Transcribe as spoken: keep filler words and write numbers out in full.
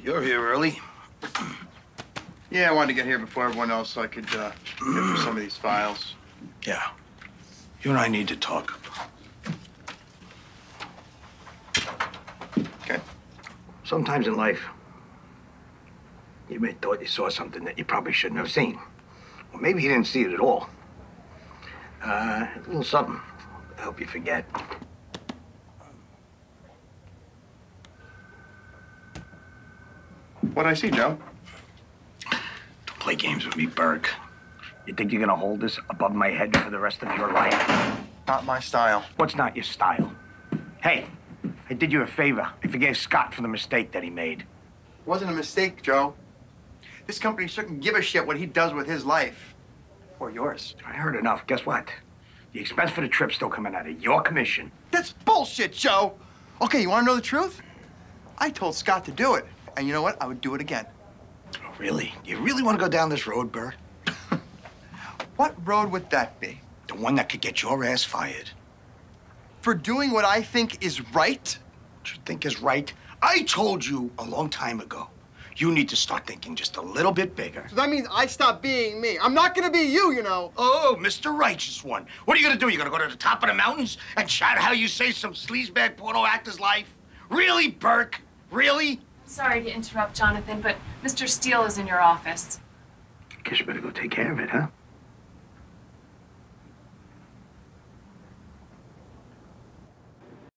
You're here early. Yeah, I wanted to get here before everyone else so I could uh, get through some of these files. Yeah. You and I need to talk. Okay. Sometimes in life, you may thought you saw something that you probably shouldn't have seen. Or maybe you didn't see it at all. Uh, a little something to help you forget. What'd I see, Joe? Don't play games with me, Burke. You think you're gonna hold this above my head for the rest of your life? Not my style. What's not your style? Hey, I did you a favor. I forgave Scott for the mistake that he made. It wasn't a mistake, Joe. This company shouldn't give a shit what he does with his life. Or yours. I heard enough. Guess what? The expense for the trip's still coming out of your commission. That's bullshit, Joe. Okay, you want to know the truth? I told Scott to do it. And you know what? I would do it again. Oh, really? You really want to go down this road, Burke? What road would that be? The one that could get your ass fired. For doing what I think is right? What you think is right? I told you a long time ago. You need to start thinking just a little bit bigger. So that means I stop being me. I'm not gonna be you, you know. Oh, Mister Righteous One. What are you gonna do? You gonna go to the top of the mountains and shout how you saved some sleazebag porno actor's life? Really, Burke? Really? Sorry to interrupt, Jonathan, but Mister Steele is in your office. Guess you better go take care of it, huh?